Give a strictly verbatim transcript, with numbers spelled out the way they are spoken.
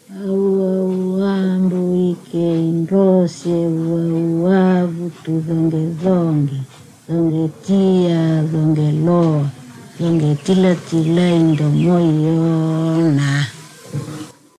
Wambu ike Drose Wawa butu zonge zonge zonge tia zonge loa zonge tila tila indo moyo na